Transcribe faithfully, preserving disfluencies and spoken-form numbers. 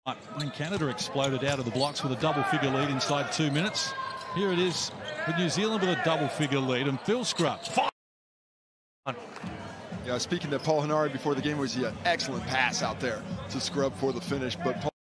When Canada exploded out of the blocks with a double-figure lead inside two minutes. Here it is with New Zealand with a double-figure lead, and Phil Scrubb. Yeah, speaking to Paul Henare before the game, was an excellent pass out there to Scrubb for the finish, but Paul